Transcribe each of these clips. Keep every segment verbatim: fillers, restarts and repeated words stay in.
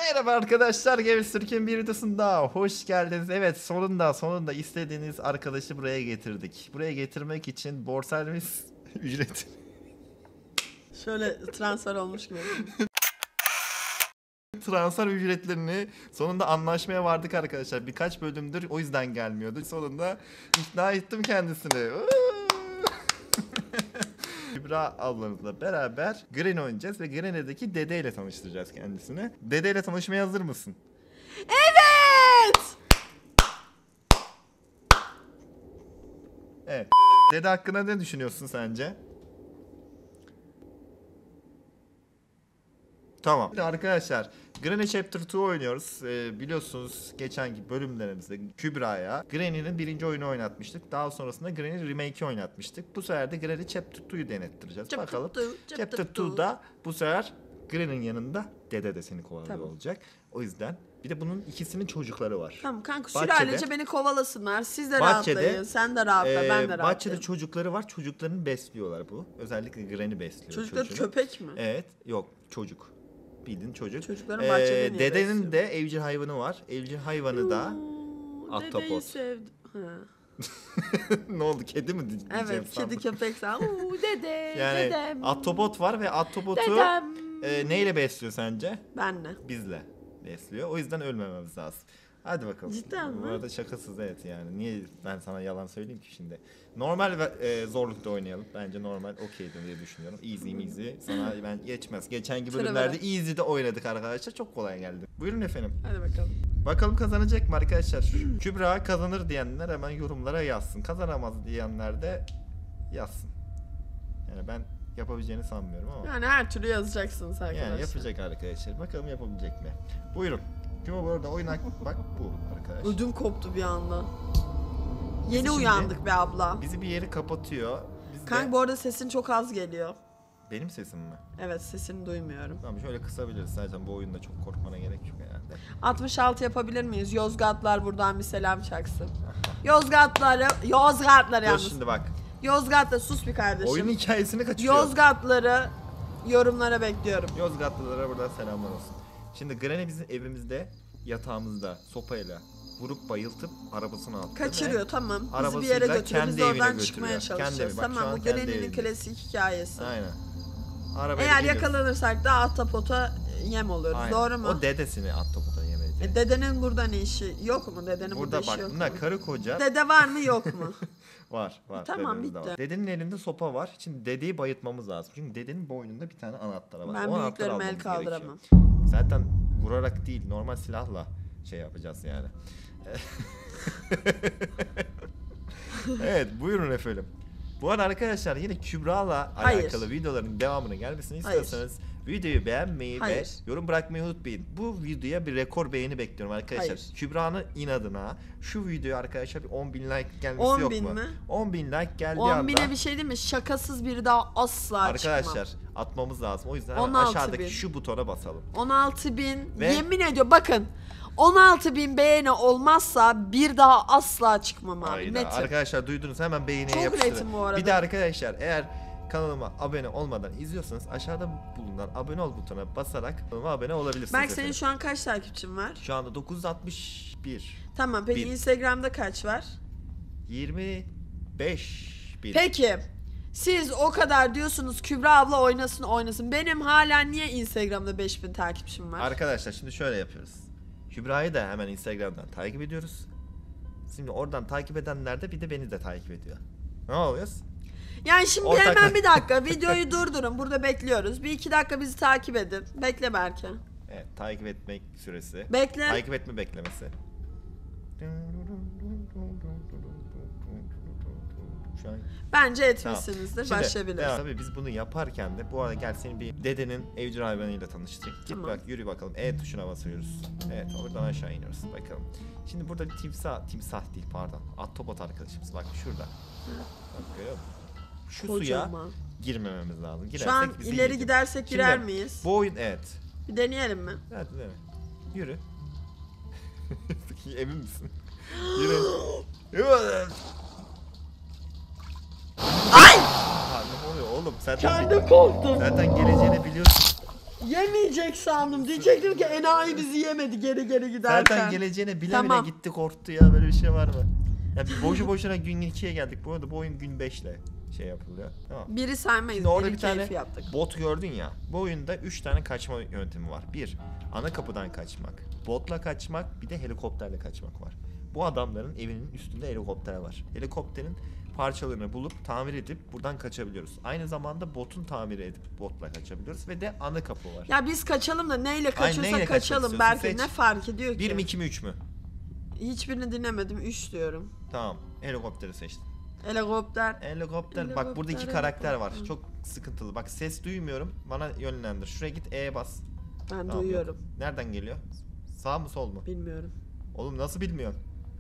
Merhaba arkadaşlar, Games Türk'ün bir videosunda hoş geldiniz. Evet, sonunda sonunda istediğiniz arkadaşı buraya getirdik. Buraya getirmek için borservis ücreti. Şöyle transfer olmuş gibi. Transfer ücretlerini sonunda anlaşmaya vardık arkadaşlar. Birkaç bölümdür o yüzden gelmiyordu. Sonunda ikna ettim kendisini. Kübra ablamızla beraber Granny oynayacağız ve Granny'deki Dede ile tanıştıracağız kendisini. Dede ile tanışmaya hazır mısın? Evet! Evet. Dede hakkında ne düşünüyorsun sence? Tamam. Şimdi arkadaşlar Granny Chapter iki oynuyoruz. Ee, biliyorsunuz geçenki bölümlerimizde Kübra'ya Granny'nin birinci oyunu oynatmıştık. Daha sonrasında Granny Remake'i oynatmıştık. Bu sefer de Granny Chapter iki'yi denettireceğiz. Chapter Bakalım. two, Chapter Chapter two. iki'da bu sefer Granny'nin yanında Dede de seni kovalıyor Tamam. olacak. O yüzden bir de bunun ikisinin çocukları var. Tamam kanka, Bahçede- sülalece beni kovalasınlar. Siz de Bahçede, rahatlayın. Sen de rahatla, Ee, ben de rahatlayayım. bahçede çocukları var. Çocuklarını besliyorlar bu. Özellikle Granny besliyor. Çocuklar çocuğunu. köpek mi? Evet. Yok. Çocuk. Bildiğin çocuk. Çocukların bahçede niye Dedenin besliyor? de evcil hayvanı var. Evcil hayvanı da Oo, ahtapot. Dedeyi sevdim. Ha. ne oldu? Kedi mi diyeceğim Evet, sandım. kedi köpek sen. Uuu dede, Yani dedem. ahtapot var ve ahtapotu Dedem. e, neyle besliyor sence? Benle. Bizle besliyor. O yüzden ölmememiz lazım. Hadi bakalım. Cidden mi? Bu arada şakasız, evet yani. Niye ben sana yalan söyleyeyim ki şimdi? Normal ve e, zorlukta oynayalım. Bence normal okeydir diye düşünüyorum. Easy easy. Sana ben geçmez. Geçenki Sıra bölümlerde bana. easy'de oynadık arkadaşlar. Çok kolay geldi. Buyurun efendim. Hadi bakalım. Bakalım kazanacak mı arkadaşlar? Kübra kazanır diyenler hemen yorumlara yazsın. Kazanamaz diyenler de yazsın. Yani ben yapabileceğini sanmıyorum ama. Yani her türlü yazacaksınız arkadaşlar. Yani yapacak arkadaşlar. Bakalım yapabilecek mi? Buyurun. Kim o bu arada? Oyun hak- bak bu arkadaş. Ödüm koptu bir anda. Yeni Şimdi- uyandık be abla. Bizi bir yeri kapatıyor. Biz Kanka de... bu arada sesin çok az geliyor. Benim sesim mi? Evet, sesini duymuyorum. Tamam, şöyle kısabiliriz. Zaten bu oyunda çok korkmana gerek yok herhalde. altmış altı yapabilir miyiz? Yozgatlar buradan bir selam çaksın. Yozgatları, Yozgatlar Dur yalnız. şimdi bak. Yozgatlar, sus bir kardeşim. Oyunun hikayesini kaçırıyor. Yozgatları yorumlara bekliyorum. Yozgatlılara buradan selamlar olsun. Şimdi Granny bizim evimizde, yatağımızda sopayla vurup bayıltıp arabasını aldı. Kaçırıyor, tamam. Bizi bir Arabasıyla yere götürüyor. Biz kendi de oradan evine çıkmaya götürüyor. Kendi çalışacağız. evi. Bak, şu Tamam, an bu kendi Granny'nin evinde. klasik hikayesi. Aynen. Arabayla Eğer geliyoruz. yakalanırsak da ahtapota yem oluyoruz. Aynen. Doğru mu? O dedesini ahtapota yemedi. E, dedenin burada ne işi yok mu? Dedenin burada, Burada işi bak, yok mu? bunlar karı koca. Dede var mı yok mu? Var var. Tamam, dedemiz de bitti. var. Dedenin elinde sopa var. Şimdi dedeyi bayıltmamız lazım. Çünkü dedenin boynunda bir tane anahtarı var. Ben O anahtarı büyüklerime el almamız kaldıramam. gerekiyor. Zaten vurarak değil, normal silahla şey yapacağız yani. Evet, buyurun efendim. Bu arada arkadaşlar yine Kübra'la Hayır. alakalı videoların devamının gelmesini Hayır. istiyorsanız videoyu beğenmeyi Hayır. ve yorum bırakmayı unutmayın. Bu videoya bir rekor beğeni bekliyorum arkadaşlar. Hayır. Kübra'nın inadına şu videoya arkadaşlar bir on bin like gelmesi on yok bin mu? mi? on bin like geldiği on anda bine bir şey değil mi? Şakasız biri daha asla arkadaşlar çıkmam. atmamız lazım. O yüzden hemen on altı aşağıdaki bin. şu butona basalım. on altı bin. Ve- Yemin ediyorum bakın. on altı bin beğeni olmazsa bir daha asla çıkmam abi. Hayda. Netim. Arkadaşlar duydunuz, hemen beğeniye Çok yapıştırın. netim bu arada. Bir de arkadaşlar eğer kanalıma abone olmadan izliyorsanız aşağıda bulunan abone ol butonuna basarak kanalıma abone olabilirsiniz. Berk, senin efendim. şu an kaç takipçin var? Şu anda dokuz yüz altmış bir. Tamam, peki Bin. Instagram'da kaç var? yirmi beş bin. Peki siz o kadar diyorsunuz Kübra abla oynasın oynasın. Benim hala niye Instagram'da beş bin takipçim var? Arkadaşlar şimdi şöyle yapıyoruz. Kübra'yı da hemen Instagram'dan takip ediyoruz. Şimdi oradan takip edenler de bir de beni de takip ediyor. Ne oluyoruz? Yani şimdi Ortak- hemen bir dakika videoyu durdurun, burada bekliyoruz. Bir iki dakika bizi takip edin. Bekle Berke. Evet, takip etmek süresi. Bekle. Takip etme beklemesi. Şu an Bence etmişsinizdir. Şimdi, Başlayabiliriz. ya, tabii biz bunu yaparken de bu arada gel seni bir dedenin evcil hayvanıyla tanıştırayım. Git Tamam. bak, yürü bakalım. E tuşuna basıyoruz. Evet, oradan aşağı iniyoruz. Bakalım. Şimdi burada bir timsah, timsah değil pardon. Ahtapot arkadaşımız bak şurada. Bak görüyor musun? Şu Kocaman. suya girmememiz lazım. Girersek Şu an bizi ileri yiyecek. gidersek girer Şimdi, miyiz? Bu oyun evet. Bir deneyelim mi? Evet, evet. Yürü. Emin misin? Yürü. Yürü. Ay! Aa, ne oluyor oğlum? Zaten, Kendim korktum. zaten geleceğini biliyorsun. Yemeyecek sandım. Diyecektim ki enayi bizi yemedi geri geri giderken. Zaten geleceğine bile Tamam. bile gitti, korktu ya, böyle bir şey var mı? Ya boşu boşuna gün ikiye geldik. Bu arada bu oyun gün beşle şey yapılıyor. Tamam. Biri saymayız. Şimdi orada biri bir tane keyfi yaptık. bot gördün ya. Bu oyunda üç tane kaçma yöntemi var. Bir, ana kapıdan kaçmak. Botla kaçmak, bir de helikopterle kaçmak var. Bu adamların evinin üstünde helikopter var. Helikopterin parçalarını bulup tamir edip buradan kaçabiliyoruz. Aynı zamanda botun tamir edip botla kaçabiliyoruz ve de ana kapı var. Ya biz kaçalım da neyle kaçıyorsak neyle kaçmak kaçalım. istiyorsun? Belki Seç. ne fark ediyor ki? bir mi iki mi üç mü? Hiçbirini dinlemedim. üç diyorum. Tamam, helikopteri seçtim. Helikopter. Helikopter. Bak burada iki Helikopter, karakter var. helikopter. Çok sıkıntılı. Bak ses duymuyorum. Bana yönlendir. Şuraya git, E'ye bas. Ben Tamam, duyuyorum. yok. Nereden geliyor? Sağ mı sol mu? Bilmiyorum. Oğlum nasıl bilmiyorsun?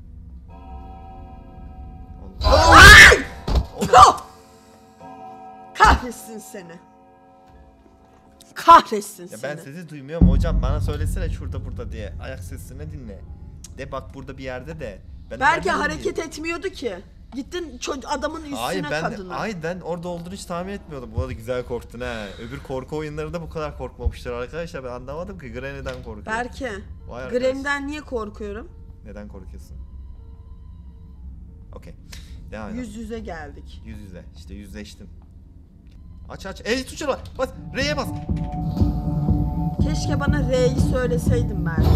Oğlum. Oh! Kahretsin seni. Kahretsin Ya seni. ben sesi duymuyorum hocam. Bana söylesene şurada burada diye. Ayak sesini dinle. De bak burada bir yerde de. Ben Belki nereden hareket bileyim? etmiyordu ki. Gittin çocuk adamın üstüne Hayır ben kadına. ay ben orada olduğunu hiç tahmin etmiyordum. Bu arada güzel korktun ha. Öbür korku oyunlarında bu kadar korkmamışlar arkadaşlar. Ben anlamadım ki Granny'den korkuyorum. Belki. Vay arkadaş. Granny'den niye korkuyorum? Neden korkuyorsun? Okey. Devam edelim. Yüz yüze geldik. Yüz yüze. İşte yüzleştin. Aç aç. E tuşuna bas. Bas. R'ye bas. Keşke bana R'yi söyleseydin belki.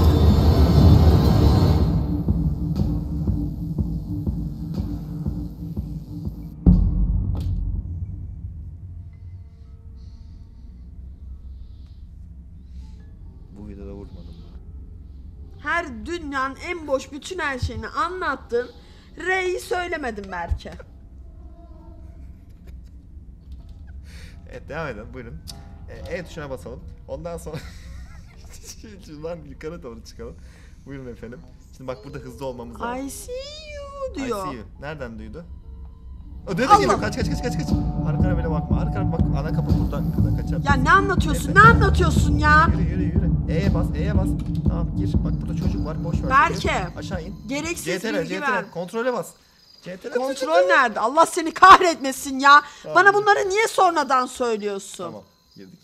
Bu videoda vurmadım ben. Her dünyanın en boş bütün her şeyini anlattın. R'yi söylemedin belki. Evet devam edelim. Buyurun. E, e tuşuna basalım. Ondan sonra şuradan yukarı doğru çıkalım. Buyurun efendim. Şimdi bak burada hızlı olmamız lazım. I see you diyor. I see you. Nereden duydu? O dede Allah! geliyor. Kaç kaç kaç kaç kaç. Arkana böyle bakma. Arkana bak. Ana kapı buradan kadar kaçar. Ya ne anlatıyorsun? Neyse. Ne anlatıyorsun ya? Yürü yürü yürü. E'ye bas. E'ye bas. Tamam gir. Bak burada çocuk var. Boş ver. Berke. Yürü. Aşağı in. Gereksiz C T R, bilgi C T ver. R. Kontrole bas. C T R. Kontrol nerede? Allah seni kahretmesin ya. Tamam. Bana bunları niye sonradan söylüyorsun? Tamam. Girdik.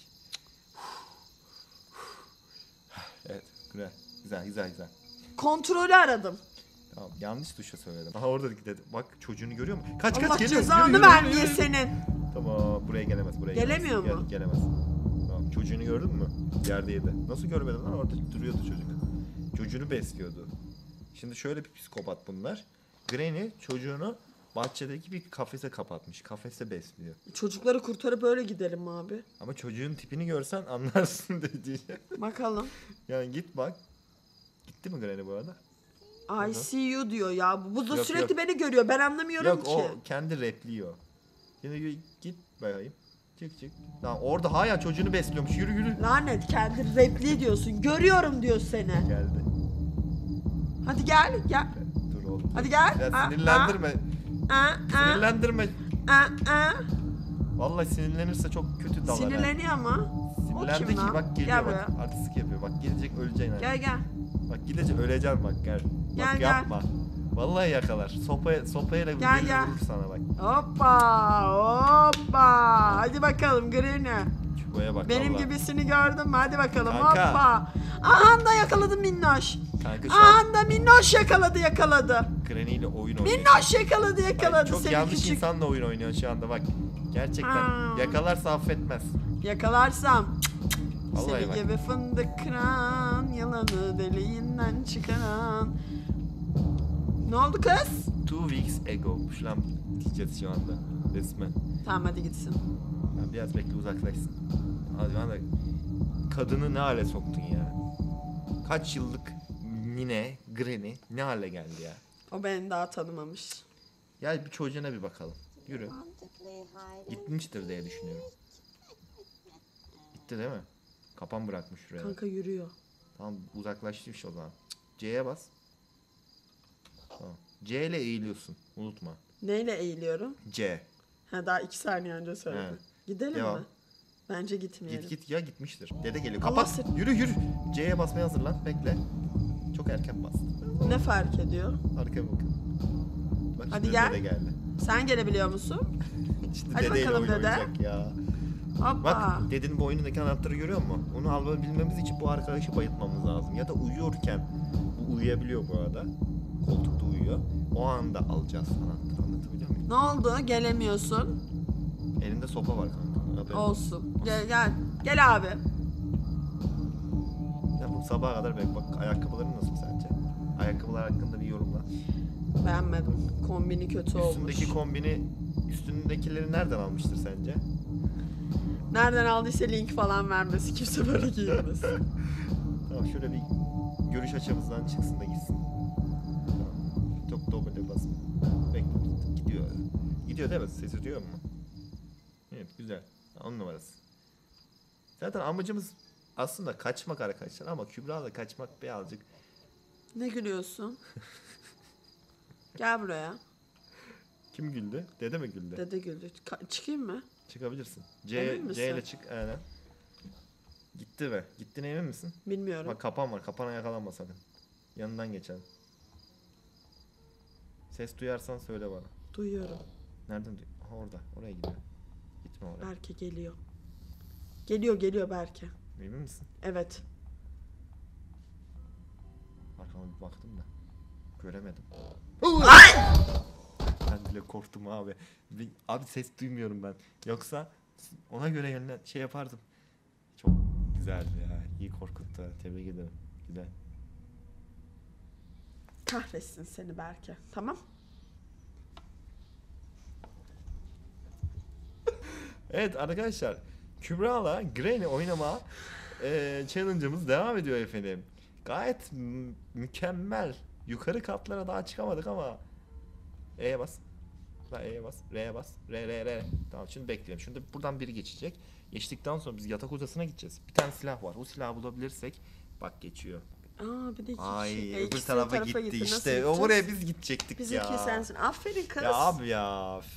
Evet. Güzel. Güzel güzel güzel. Kontrolü aradım. Tamam yanlış tuşa söyledim. Aha orada dedi. Bak çocuğunu görüyor musun? Kaç Allah kaç geliyor. cezanı Yürü, yürü, vermeye yürü, yürü. senin. Tamam buraya gelemez buraya Gelemiyor gelemez. mu? Gel, gelemez. Tamam çocuğunu gördün mü? Yerdeydi. Nasıl görmedin lan, orada duruyordu çocuk. Çocuğunu besliyordu. Şimdi şöyle bir psikopat bunlar. Granny çocuğunu bahçedeki bir kafese kapatmış. Kafeste besliyor. Çocukları kurtarıp böyle gidelim abi. Ama çocuğun tipini görsen anlarsın dediği. Bakalım. Yani git bak. Gitti mi Granny bu arada? I see you diyor ya. Bu da Yok, sürekli yok. beni görüyor. Ben anlamıyorum Yok ki. o kendi repliyor. Şimdi git bakayım. Çık çık. Lan orada hala çocuğunu besliyormuş. Yürü yürü. Lanet kendi repli diyorsun. Görüyorum diyor seni. Geldi. Hadi gel gel. Dur oğlum. Hadi gel. Ya Aa, sinirlendirme. Aa, aa, Sinirlendirme. aa, aa. Vallahi sinirlenirse çok kötü davranır. Sinirleniyor mu? Sinirlendi O kim ki lan? bak Gel geliyor buraya. bak. Artistik yapıyor. Bak gelecek öleceksin. Gel gel. Bak gidecek öleceksin bak gel. Gel, Bak gel. yapma. Vallahi yakalar. Sopaya sopayla Gel, gelir gel. vurur sana bak. Hoppa hoppa. Hadi bakalım Granny. Çubuğa bak Benim vallahi. gibisini gördün mü? Hadi bakalım Kanka. hoppa. Aha da yakaladı minnoş. Kanka şu an Aha da minnoş yakaladı yakaladı. Granny ile oyun oynuyor. Minnoş yakaladı Bak, yakaladı çok seni yanlış küçük. insanla oyun oynuyor şu anda bak. Gerçekten Aa. yakalarsa affetmez. Yakalarsam Vallahi seni bak. gibi fındık kıran, yılanı deliğinden çıkaran. Ne oldu kız? Two weeks ago. Lan diyeceğiz şu anda. Resmen. Tamam hadi gitsin. Ben biraz bekle uzaklaşsın. Hadi bana da kadını ne hale soktun ya? Kaç yıllık nine, Granny ne hale geldi ya? O beni daha tanımamış. Gel bir çocuğuna bir bakalım. Yürü. Gitmiştir diye düşünüyorum. Gitti değil mi? Kapan bırakmış şuraya. Kanka yürüyor. Tamam uzaklaşmış o zaman. C'ye bas. Tamam. C ile eğiliyorsun. Unutma. Neyle eğiliyorum? C. Ha daha iki saniye önce söyledin. Evet. Gidelim Devam. mi? Bence gitmeyelim. Git git ya gitmiştir. Dede geliyor. Allah Kapat. seni- Yürü yürü. C'ye basmaya hazırlan. Bekle. Çok erken bastın. Ne fark ediyor? Arkaya bakın. Bak Hadi şimdi gel. dede geldi. Sen gelebiliyor musun? Şimdi Hadi dedeyle bakalım oyun dede. oynayacak ya. Hoppa. Bak dedenin bu oyunundaki anahtarı görüyor musun? Onu alabilmemiz için bu arkadaşı bayıltmamız lazım. Ya da uyuyorken, bu uyuyabiliyor bu arada. Koltukta uyuyor. O anda alacağız anahtarı, anlatabiliyor muyum? Ne oldu? Gelemiyorsun. Elinde sopa var kanka. Haberin Olsun. Gel gel. Gel abi. Ya bu sabaha kadar bek bak, ayakkabıların nasıl sence? Ayakkabılar hakkında bir yorumla. Beğenmedim. Kombini kötü olmuş. Üstündeki kombini, üstündekileri nereden almıştır sence? Nereden aldıysa link falan vermesi. Kimse böyle giyinmesin. Tamam şöyle bir görüş açımızdan çıksın da gitsin. Tamam. Çok doble basma. Bekle. Gidiyor. Gidiyor değil mi? Ses duyuyor mu? Evet güzel. On numarası. Zaten amacımız aslında kaçmak arkadaşlar ama Kübra da kaçmak birazcık. Ne gülüyorsun? Gel buraya. Kim güldü? Dede mi güldü? Dede güldü. Ka- çıkayım mı? Çıkabilirsin. C, Emin C ile misin? çık. Aynen. Gitti mi? Gittiğine emin misin? Bilmiyorum. Bak kapan var. Kapana yakalanma sakın. Yanından geçelim. Ses duyarsan söyle bana. Duyuyorum. Nereden duy? Aha orada. Oraya gidiyor. Gitme oraya. Berke geliyor. Geliyor geliyor Berke. Emin misin? Evet. Arkama bir baktım da. Göremedim. Ay! Ben bile korktum abi. Bir, abi ses duymuyorum ben. Yoksa ona göre yönlen şey yapardım. Çok güzeldi ya. İyi korkuttu. Tebrik ederim. Güzel. Kahretsin seni Berke. Tamam. Evet arkadaşlar. Kübra'la Granny oynama e, challenge'ımız devam ediyor efendim. Gayet m- mükemmel. Yukarı katlara daha çıkamadık ama E'ye bas. La E'ye bas. R'ye bas. R R R. Tamam şimdi bekleyelim. Şimdi buradan biri geçecek. Geçtikten sonra biz yatak odasına gideceğiz. Bir tane silah var. O silahı bulabilirsek bak geçiyor. Aa bir de iki Ay kişi. E, öbür ikisi tarafa, tarafa gitti, Nasıl işte. O gideceğiz? buraya biz gidecektik Biz ya. iki sensin. Aferin kız. Ya abi ya. Üf.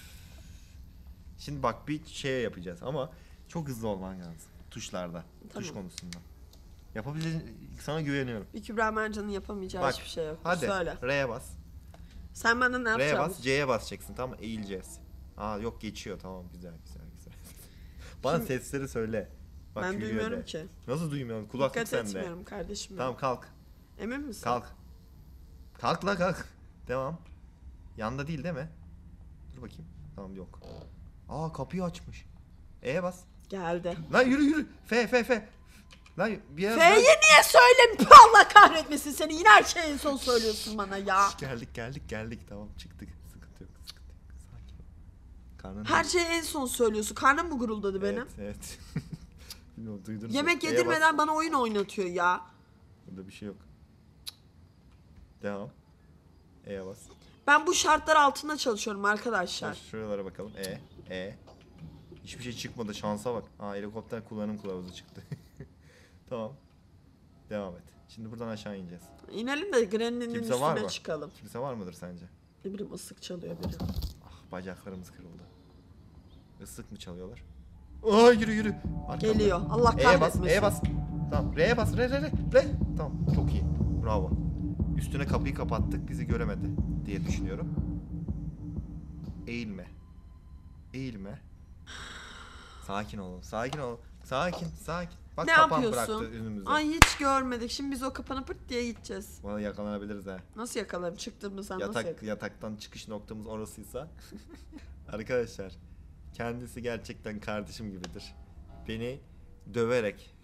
Şimdi bak bir şey yapacağız ama çok hızlı olman lazım. Tuşlarda. Tuş Tamam. konusunda. Yapabilir, sana güveniyorum. Bir Kübra Mercan'ın yapamayacağı Bak, hiçbir şey yok. Hadi Söyle. R'ye bas. Sen bana ne R'ye yapacaksın? bas, C'ye basacaksın tamam mı? Eğileceğiz. Aa yok geçiyor tamam güzel güzel güzel. Bana Şimdi- sesleri söyle. Bak Ben yürüyor duymuyorum de. ki. Nasıl duymuyorsun? Kulaklık Dikkat sende. etmiyorum kardeşim. Tamam kalk. Emin misin? Kalk. Kalk la kalk. Devam. Yanda değil değil mi? Dur bakayım. Tamam yok. Aa kapıyı açmış. E'ye bas. Geldi. Lan yürü yürü. F F F. Lan bir yer. F'yi niye söylemiş? Allah kahretmesin seni. Yine her şeyi en son söylüyorsun bana ya. Geldik geldik geldik tamam çıktık. Sıkıntı yok sıkıntı yok. Sakin ol. Karnın Her şeyi en son söylüyorsun. Karnım mı guruldadı benim? Evet evet. Bilmiyorum duydunuz. Yemek mu? E'ye yedirmeden bana oyun oynatıyor ya. bas. Burada bir şey yok. Devam. E'ye bas. Ben bu şartlar altında çalışıyorum Dur, arkadaşlar. şuralara bakalım. E. E. Hiçbir şey çıkmadı. Şansa bak. Aa helikopter kullanım kılavuzu çıktı. Tamam. Devam et. Şimdi buradan aşağı ineceğiz. İnelim de Granny'nin Kimse var üstüne mı? çıkalım. Kimse var mıdır sence? Ne bileyim ıslık çalıyor biri. Ah bacaklarımız kırıldı. Islık mı çalıyorlar? Aa yürü yürü. Arkamda. Geliyor. Allah E'ye bas. kahretmesin. E'ye bas. Tamam. R'ye bas. R R R. R. Tamam. Çok iyi. Bravo. Üstüne kapıyı kapattık. Bizi göremedi diye düşünüyorum. Eğilme. Eğilme. Sakin olun. Sakin olun. Sakin. Sakin. Bak Ne kapan yapıyorsun? bıraktı önümüze. Ay hiç görmedik. Şimdi biz o kapanı pırt diye gideceğiz. Bana yakalanabiliriz ha. Nasıl yakalarım? Çıktığımızdan nasıl Yatak yakalarım? yataktan çıkış noktamız orasıysa. Arkadaşlar kendisi gerçekten kardeşim gibidir. Beni döverek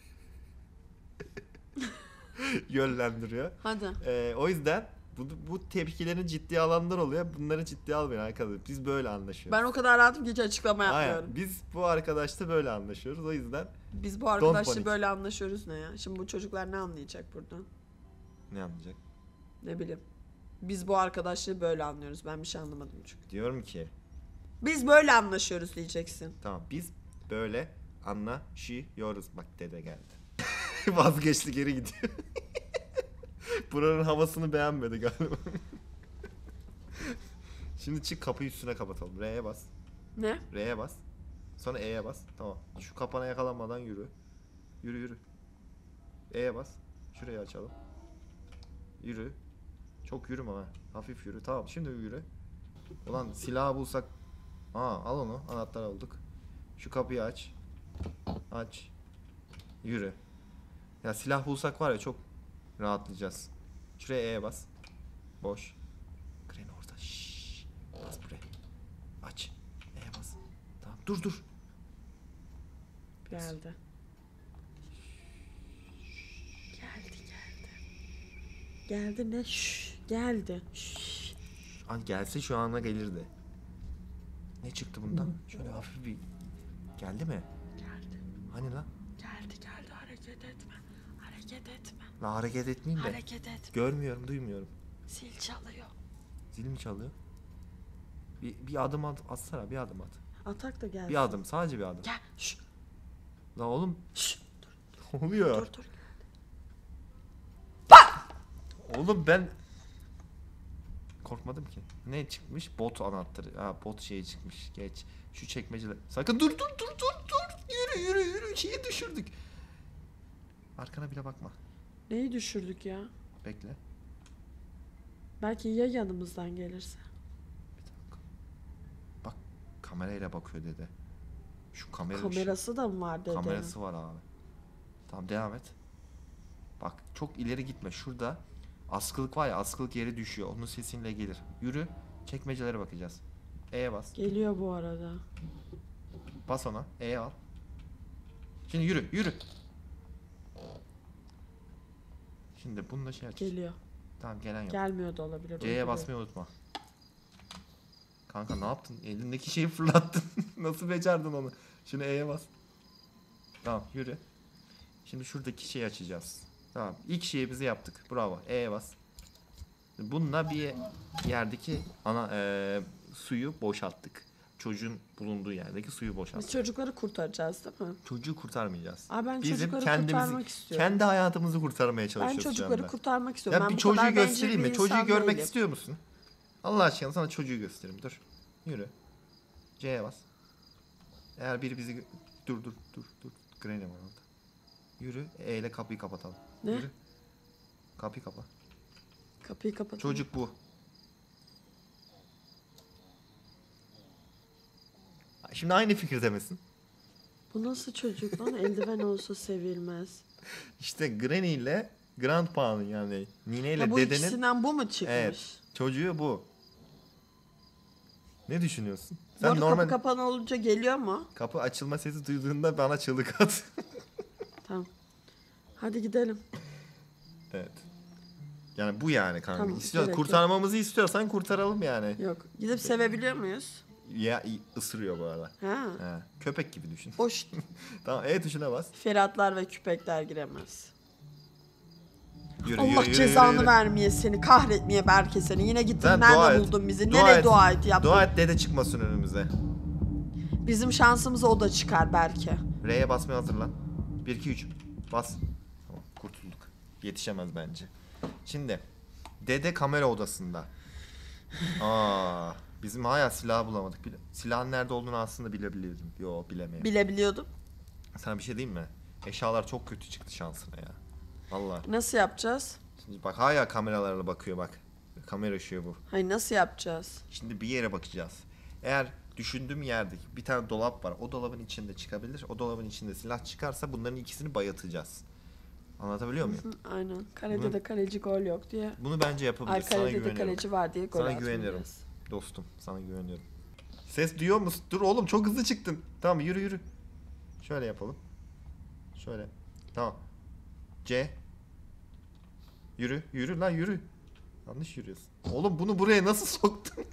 yönlendiriyor. Hadi. Ee, o yüzden bu, bu tepkilerin ciddi alanlar oluyor. Bunları ciddiye almayın arkadaşlar. Biz böyle anlaşıyoruz. Ben o kadar rahatım ki hiç açıklama yapmıyorum. Aynen. Biz bu arkadaşla böyle anlaşıyoruz. O yüzden Biz bu arkadaşla panic. böyle anlaşıyoruz ne ya? Şimdi bu çocuklar ne anlayacak buradan? ne anlayacak? Ne bileyim. Biz bu arkadaşlığı böyle anlıyoruz. Ben bir şey anlamadım çünkü. Diyorum ki Biz böyle anlaşıyoruz diyeceksin. tamam biz böyle anlaşıyoruz. Bak dede geldi. Vazgeçti geri gidiyor. Buranın havasını beğenmedi galiba. Şimdi çık kapıyı üstüne kapatalım. R'ye bas. Ne? R'ye bas. Sonra E'ye bas. Tamam. Şu kapana yakalanmadan yürü. Yürü yürü. E'ye bas. Şurayı açalım. Yürü. Çok yürüme ha. Hafif yürü. Tamam şimdi yürü. Ulan silahı bulsak. Aa al onu. Anahtar aldık. Şu kapıyı aç. Aç. Yürü. Ya silah bulsak var ya çok rahatlayacağız. Şuraya E'ye bas. Boş. Granny orada. Şşş. Bas buraya. Aç. E'ye bas. Tamam dur dur. Geldi. Geldi geldi. Geldi ne? Şşş. Geldi. Şşş. An gelse şu ana gelirdi. Ne çıktı bundan? Şöyle hafif bir geldi mi? Geldi. Hani lan? Geldi geldi hareket etme. Hareket etme. La hareket etmeyeyim de. Hareket etme. Görmüyorum, duymuyorum. Sil çalıyor. Zil mi çalıyor? Bir, bir adım at, atsana, bir adım at. Atak da geldi. Bir adım, sadece bir adım. Gel. Şşş. La oğlum, Şşş. ne oluyor? Dur dur. Oğlum ben korkmadım ki. Ne çıkmış? Bot anahtarı. Ha, bot şeyi çıkmış. Geç. Şu çekmeceler. Sakın dur dur dur dur dur. Yürü yürü yürü. Şeyi düşürdük. Arkana bile bakma. Neyi düşürdük ya? Bekle. Belki ya yanımızdan gelirse. Bir dakika. Bak kamerayla bakıyor dede. Şu kamera Kamerası da mı var dedi. kamerası var abi. Tamam devam et. Bak çok ileri gitme. Şurada askılık var ya, askılık yere düşüyor. Onun sesinle gelir. Yürü. Çekmecelere bakacağız. E'ye bas. Geliyor bu arada. Bas ona. E'ye al. Şimdi yürü yürü. Şimdi bununla şey aç. Geliyor. Tamam gelen yok. Gelmiyor da olabilir. C'ye uyduruyor. basmayı unutma. Kanka ne yaptın? Elindeki şeyi fırlattın. Nasıl becerdin onu? Şimdi E'ye bas. Tamam yürü. Şimdi şuradaki şeyi açacağız. Tamam. İlk şeyimizi yaptık. Bravo. E'ye bas. Bununla bir yerdeki ana eee, suyu boşalttık. Çocuğun bulunduğu yerdeki suyu Biz boşalttık. çocukları kurtaracağız değil mi? Çocuğu kurtarmayacağız. Abi ben Bizim çocukları kendimizi, kurtarmak istiyorum. kendi hayatımızı kurtarmaya Ben çalışıyoruz şu çocukları anda. kurtarmak istiyorum. Ya ben bir bu kadar çocuğu bencil göstereyim bir mi? Çocuğu insan görmek değilim. istiyor musun? Allah aşkına sana çocuğu göstereyim. Dur. Yürü. C'ye bas. Eğer biri bizi... gö- Dur dur dur dur. Granny var orada. Yürü. E ile kapıyı kapatalım. Ne? Yürü. Kapıyı kapa. Kapıyı kapat. Çocuk bu. Şimdi aynı fikirde misin? Bu nasıl çocuk lan? Eldiven olsa sevilmez. İşte Granny ile Grandpa'nın yani Nine ile Ya bu dedenin ikisinden bu mu çıkmış? evet, çocuğu bu. Ne düşünüyorsun? Bu Sen arada normal kapı kapalı olunca geliyor mu? kapı açılma sesi duyduğunda bana çığlık at. Tamam. Hadi gidelim. Evet. Yani bu yani kanka. Tamam, İstiyor, gerek kurtarmamızı istiyorsan kurtaralım yani. Yok. Gidip sevebiliyor muyuz? Ya ısırıyor bu arada. Ha. He, köpek gibi düşün. Boş Tamam E tuşuna bas. feratlar ve küpekler giremez. Yürü, Allah yürü, yürü, cezanı yürü, yürü. vermeye seni, kahretmeye Berke seni. Yine gittin Sen nerede dua et. buldun bizi? Dua Nereye et. dua et yaptın? Dua et dede çıkmasın önümüze. Bizim şansımıza o da çıkar Berke. R'ye basmaya hazırlan. bir iki üç. Bas. Tamam kurtulduk. Yetişemez bence. Şimdi dede kamera odasında. Aa, bizim hala silah bulamadık. Bile- Silahın nerede olduğunu aslında bilebilirdim. Yo bilemiyorum. Bilebiliyordum. Sana bir şey diyeyim mi? Eşyalar çok kötü çıktı şansına ya. Vallahi. Nasıl yapacağız? Şimdi bak hala kameralarla bakıyor bak. Kamera ışığı bu. Hayır nasıl yapacağız? Şimdi bir yere bakacağız. Eğer düşündüğüm yerde bir tane dolap var. O dolabın içinde çıkabilir. O dolabın içinde silah çıkarsa bunların ikisini bayatacağız. Anlatabiliyor muyum? Hı, aynen. Kalede Bunu- de kaleci gol yok diye. Bunu bence Ay yapabiliriz. Sana kalede de güveniyorum. kaleci var diye gol Sana atmayacağız. güveniyorum. Dostum sana güveniyorum. Ses duyuyor musun? Dur oğlum çok hızlı çıktın. Tamam yürü yürü. Şöyle yapalım. Şöyle. Tamam. C. Yürü yürü lan yürü. Yanlış yürüyorsun. Oğlum bunu buraya nasıl soktun?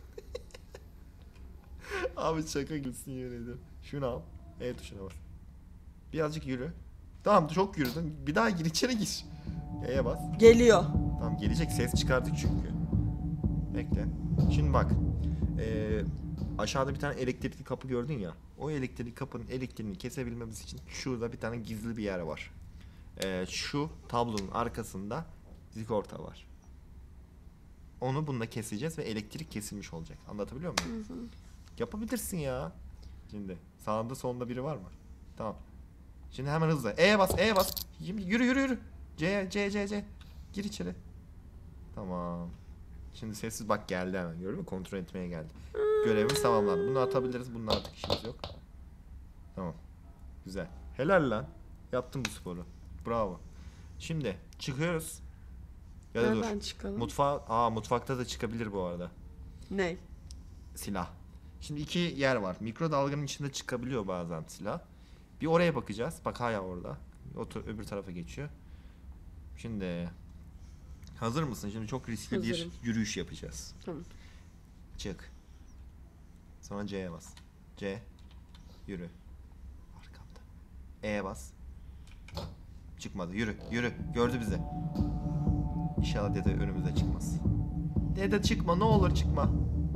Abi şaka gibisin yemin ediyorum. Şunu al. E tuşuna bas. Birazcık yürü. Tamam çok yürüdün. Bir daha gir içeri gir. E'ye bas. Geliyor. Tamam gelecek ses çıkardık çünkü. Bekle. Şimdi bak. Ee, aşağıda bir tane elektrikli kapı gördün ya. O elektrikli kapının elektriğini kesebilmemiz için şurada bir tane gizli bir yer var. Ee, şu tablonun arkasında zigorta var. Onu bununla keseceğiz ve elektrik kesilmiş olacak. Anlatabiliyor muyum? Hı hı. Yapabilirsin ya. Şimdi sağında solunda biri var mı? Tamam. Şimdi hemen hızlı. E'ye bas, E'ye bas. Yürü yürü yürü. C C C C. Gir içeri. Tamam. Şimdi sessiz bak geldi hemen. Gördün mü? Kontrol etmeye geldi. Görevimiz tamamlandı. Bunu atabiliriz. Bunun artık işimiz yok. Tamam. Güzel. Helal lan. Yaptın bu sporu. Bravo. Şimdi çıkıyoruz. Ya da Nereden dur. çıkalım? Mutfağa, aa mutfakta da çıkabilir bu arada. Ne? Silah. Şimdi iki yer var. Mikrodalganın içinde çıkabiliyor bazen silah. Bir oraya bakacağız. Bak hala orada. O ta- öbür tarafa geçiyor. Şimdi hazır mısın? Şimdi çok riskli Hazırım. bir yürüyüş yapacağız. Tamam. Çık. Sonra C'ye bas. C. Yürü. Arkamda. E'ye bas. Çıkmadı. Yürü. Yürü. Gördü bizi. İnşallah dede önümüze çıkmaz. Dede çıkma. Ne olur çıkma.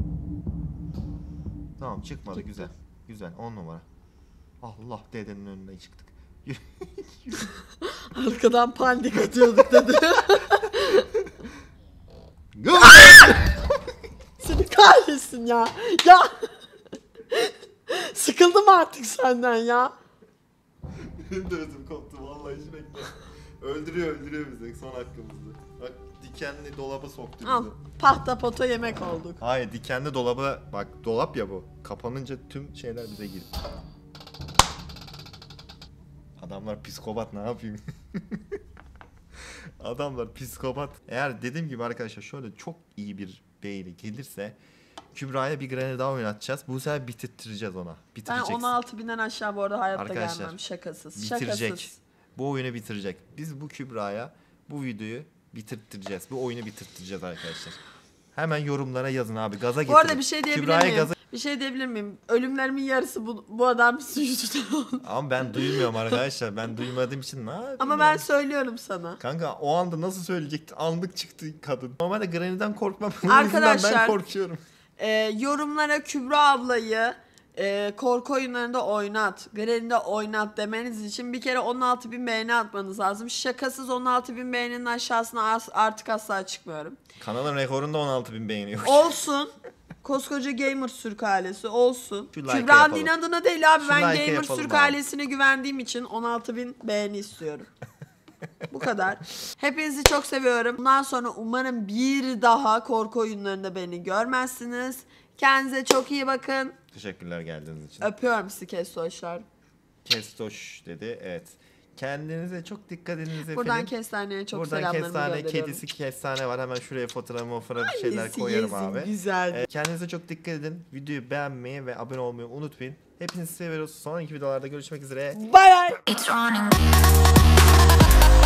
Tamam çıkmadı. Çıktı. Güzel. Güzel. On numara. Allah dedenin önüne çıktık. Yürü. Arkadan pandik atıyorduk dedi. Seni kahretsin ya. Ya. Sıkıldım artık senden ya. Benim de ödüm koptu vallahi sürekli. Öldürüyor öldürüyor bizi son hakkımızda. Bak dikenli dolaba soktu bizi. Al. Pahtapoto yemek olduk. Hayır dikenli dolaba bak dolap ya bu. Kapanınca tüm şeyler bize gir. Adamlar psikopat ne yapayım? Adamlar psikopat. Eğer dediğim gibi arkadaşlar şöyle çok iyi bir beyli gelirse Kübra'ya bir granny daha oynatacağız. Bu sefer bitirttireceğiz ona. Ben Bitireceksin. on altı binden aşağı bu arada hayatta Arkadaşlar, gelmem. Şakasız. Bitirecek. Şakasız. Bu oyunu bitirecek. Biz bu Kübra'ya bu videoyu bitirttireceğiz. Bu oyunu bitirttireceğiz arkadaşlar. Hemen yorumlara yazın abi. Gaza getirin. Bu arada bir şey diyebilir Kübra'ya miyim? gaza... Bir şey diyebilir miyim? Ölümlerimin yarısı bu, bu adam yüzünden oldu. Ama ben duymuyorum arkadaşlar. Ben duymadığım için ne yapayım Ama ya? ben söylüyorum sana. Kanka o anda nasıl söyleyecekti? Anlık çıktı kadın. Normalde Granny'den korkmam. Bunun yüzünden Arkadaşlar, ben korkuyorum. Ee, yorumlara Kübra ablayı e, korku oyunlarında oynat, Granny'de oynat demeniz için bir kere on altı bin beğeni atmanız lazım. Şakasız on altı bin beğeninin aşağısına as- artık asla çıkmıyorum. Kanalın rekorunda on altı bin beğeni yok. Olsun. Koskoca Gamer Türk ailesi olsun. Şu like'ı Kübra'nın yapalım. inadına değil abi, Şu ben like'ı Gamer yapalım Türk abi. ailesine güvendiğim için on altı bin beğeni istiyorum. Bu kadar. Hepinizi çok seviyorum. Bundan sonra umarım bir daha korku oyunlarında beni görmezsiniz. Kendinize çok iyi bakın. Teşekkürler geldiğiniz için. Öpüyorum sizi kestoşlar. Kestoş dedi. Evet. Kendinize çok dikkat ediniz efendim. Buradan kestaneye çok Buradan selamlarımı kestane, gönderiyorum. kedisi kestane var. Hemen şuraya fotoğrafı fotoğrafı şeyler Yesin, koyarım yesin, abi. güzel. Ee, kendinize çok dikkat edin. Videoyu beğenmeyi ve abone olmayı unutmayın. Hepinizi seviyoruz. Sonraki videolarda görüşmek üzere. Bye bye. It's running.